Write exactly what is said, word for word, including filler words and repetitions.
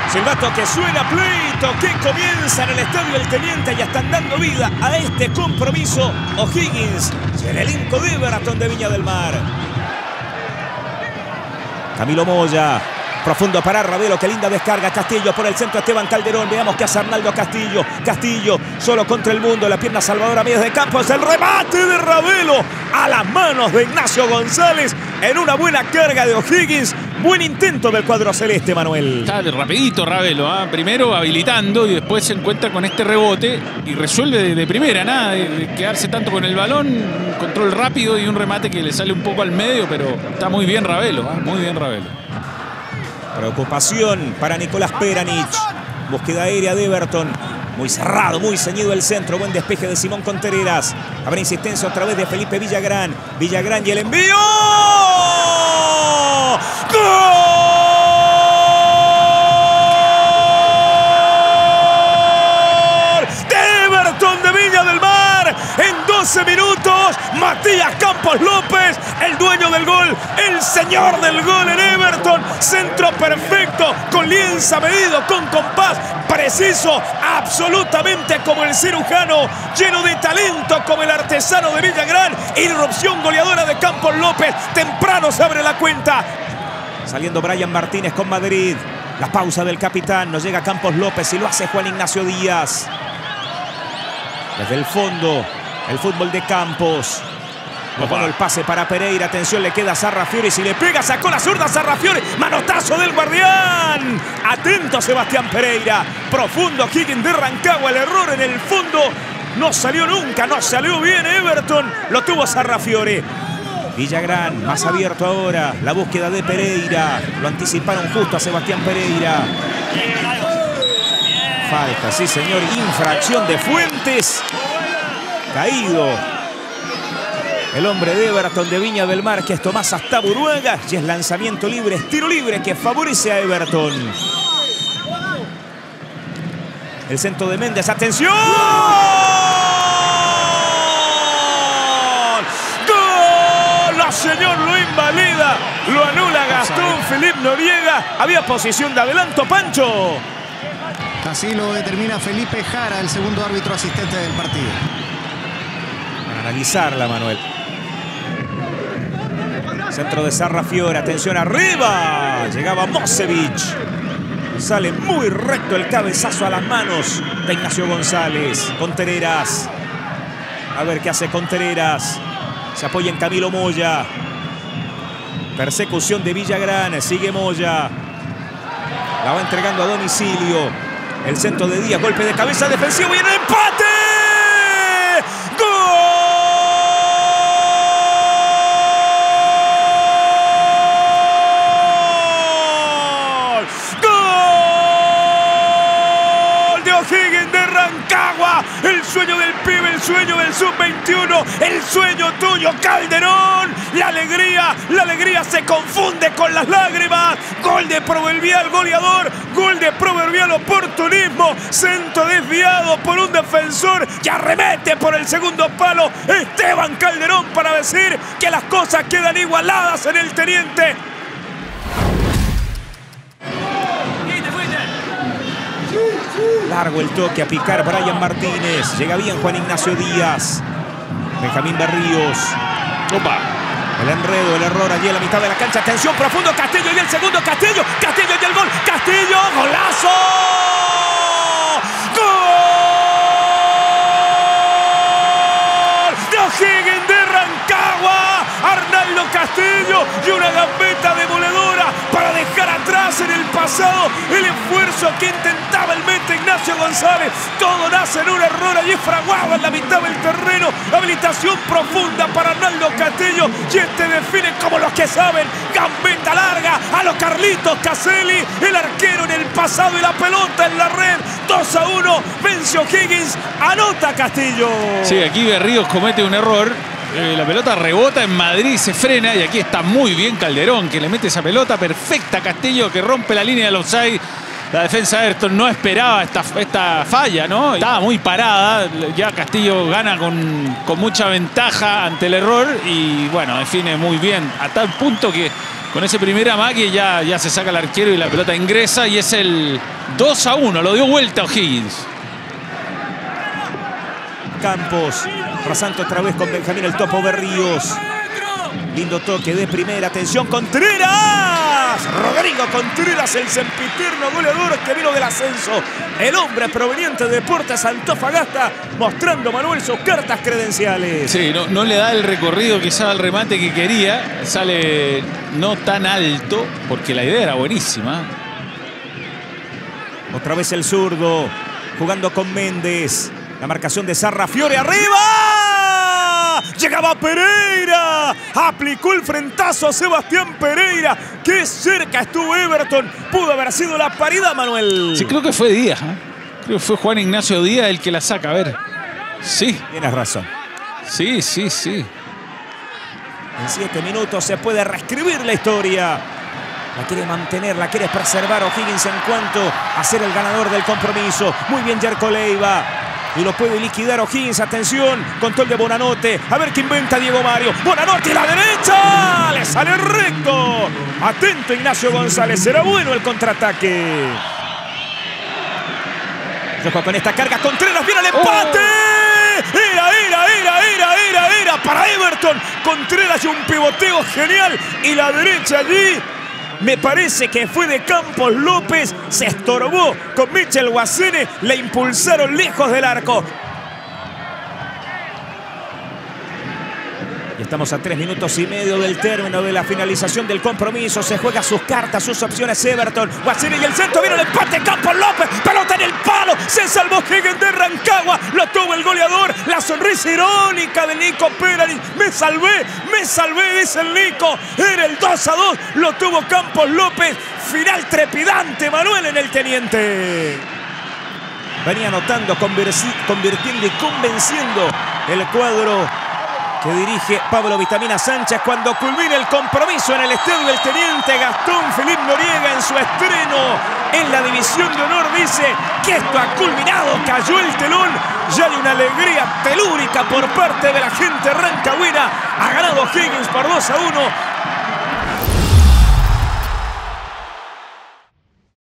Silbato que suena, pleito que comienza en el estadio El Teniente. Ya están dando vida a este compromiso O'Higgins y el elenco de Everton de Viña del Mar. Camilo Moya, profundo para Ravelo, qué linda descarga. Castillo por el centro, Esteban Calderón. Veamos que hace Arnaldo Castillo. Castillo solo contra el mundo, la pierna salvadora a medios de campo. Es el remate de Ravelo a las manos de Ignacio González en una buena carga de O'Higgins. Buen intento del cuadro celeste, Manuel. Está rapidito Ravelo, ¿eh? Primero habilitando y después se encuentra con este rebote y resuelve de, de primera, nada de, de quedarse tanto con el balón. Un control rápido y un remate que le sale un poco al medio, pero está muy bien Ravelo, ¿eh? Muy bien Ravelo. Preocupación para Nicolás Peranich. Búsqueda aérea de Everton. Muy cerrado, muy ceñido el centro. Buen despeje de Simón Contreras. Habrá insistencia otra vez de Felipe Villagrán. Villagrán y el envío. ¡Gol! De Everton de Viña del Mar. En doce minutos, Matías Campos López, el dueño del gol, el señor del gol en Everton. Centro perfecto, con lienza medido, con compás preciso, absolutamente como el cirujano, lleno de talento como el artesano de Villagrán. Irrupción goleadora de Campos López. Temprano se abre la cuenta. Saliendo Brian Martínez con Madrid. La pausa del capitán. Nos llega Campos López y lo hace Juan Ignacio Díaz. Desde el fondo, el fútbol de Campos. Bueno, el pase para Pereira. Atención, le queda a Sarrafiori. Si le pega, sacó la zurda Sarrafiori. Manotazo del guardián. Atento Sebastián Pereira. Profundo Higgins de Rancagua. El error en el fondo. No salió nunca. No salió bien Everton. Lo tuvo Sarrafiori. Villagrán, más abierto ahora. La búsqueda de Pereira. Lo anticiparon justo a Sebastián Pereira. Falta, sí señor. Infracción de Fuentes. Caído el hombre de Everton de Viña del Mar, que es Tomás Astaburuaga. Y es lanzamiento libre, es tiro libre que favorece a Everton. El centro de Méndez. ¡Atención! Señor, lo invalida, lo anula Gastón Felipe Noriega. Había posición de adelanto, Pancho. Así lo determina Felipe Jara, el segundo árbitro asistente del partido. Para analizarla, Manuel. Centro de Sarrafiori, atención arriba. Llegaba Mosevich. Sale muy recto el cabezazo a las manos de Ignacio González. Contreras. A ver qué hace Contreras. Se apoya en Camilo Moya. Persecución de Villagrán. Sigue Moya. La va entregando a domicilio. El centro de Díaz. Golpe de cabeza defensivo y el empate. ¡Gol! ¡Gol! De O'Higgins de Rancagua. El sueño del pibe, el sueño del sub veintiuno, el sueño tuyo, Calderón. La alegría, la alegría se confunde con las lágrimas. Gol de proverbial goleador, gol de proverbial oportunismo. Centro desviado por un defensor que arremete por el segundo palo. Esteban Calderón para decir que las cosas quedan igualadas en el Teniente. Largo el toque a picar Brian Martínez. Llega bien Juan Ignacio Díaz. Benjamín Berríos. Opa. El enredo, el error allí en la mitad de la cancha. Atención, profundo Castillo y el segundo Castillo. Castillo y el gol. Castillo, golazo. ¡Gol! De O'Higgins de Rancagua. Arnaldo Castillo y una gambeta demoledora para dejar atrás en el pasado el esfuerzo que intentaba el mente Ignacio González. Todo nace en un error allí fraguado en la mitad del terreno. Habilitación profunda para Arnaldo Castillo y este define como los que saben. Gambeta larga a los Carlitos Caselli, el arquero en el pasado y la pelota en la red. dos a uno, vence O'Higgins, anota Castillo. Sí, aquí Berríos comete un error. Eh, la pelota rebota en Madrid, se frena y aquí está muy bien Calderón, que le mete esa pelota perfecta a Castillo, que rompe la línea del offside. La defensa de Everton no esperaba esta, esta falla, ¿no? Estaba muy parada. Ya Castillo gana con, con mucha ventaja ante el error y, bueno, define muy bien a tal punto que Con ese primer amague ya, ya se saca el arquero y la pelota ingresa y es el dos a uno. Lo dio vuelta O'Higgins. Campos, rasante otra vez con Benjamín el Topo Berríos. Lindo toque de primera, atención, Contreras. Rodrigo Contreras, el sempiterno goleador que vino del ascenso. El hombre proveniente de Deportes Antofagasta, mostrando Manuel sus cartas credenciales. Sí, no, no le da el recorrido quizá al remate que quería. Sale no tan alto, porque la idea era buenísima. Otra vez el zurdo, jugando con Méndez. La marcación de Sarrafiore, arriba. Llegaba Pereira. Aplicó el frentazo a Sebastián Pereira. Qué cerca estuvo Everton. Pudo haber sido la paridad, Manuel. Sí, creo que fue Díaz. ¿eh? Creo que fue Juan Ignacio Díaz el que la saca. A ver. Sí. Tienes razón. Sí, sí, sí. En siete minutos se puede reescribir la historia. La quiere mantener, la quiere preservar O'Higgins en cuanto a ser el ganador del compromiso. Muy bien Jerko Leiva. Y lo puede liquidar O'Higgins. Atención, control de Bonanote. A ver qué inventa Diego Mario. Bonanote y la derecha. Le sale recto. Atento Ignacio González. Será bueno el contraataque. Ojo con esta carga. Contreras, viene el empate. Oh. Era, era, era, era, era, era para Everton. Contreras y un pivoteo genial. Y la derecha allí. Me parece que fue de Campos López. Se estorbó con Michel Guasene. Le impulsaron lejos del arco. Y estamos a tres minutos y medio del término de la finalización del compromiso. Se juega sus cartas, sus opciones Everton. Guasene y el centro. Viene el empate. Campos López. Pelota en el palo. Se salvó Higgins de Rancagua. Lo tuvo el goleador. La sonrisa irónica de Nico Perani. Me salvé. Me salvé, dice el Nico. Era el dos a dos. Lo tuvo Campos López. Final trepidante, Manuel, en el Teniente. Venía anotando, convirtiendo y convenciendo el cuadro que dirige Pablo Vitamina Sánchez cuando culmina el compromiso en el estadio del Teniente. Gastón Felipe Noriega en su estreno en la división de honor dice que esto ha culminado, cayó el telón. Ya hay una alegría telúrica por parte de la gente rancagüina. Ha ganado Higgins por dos a uno.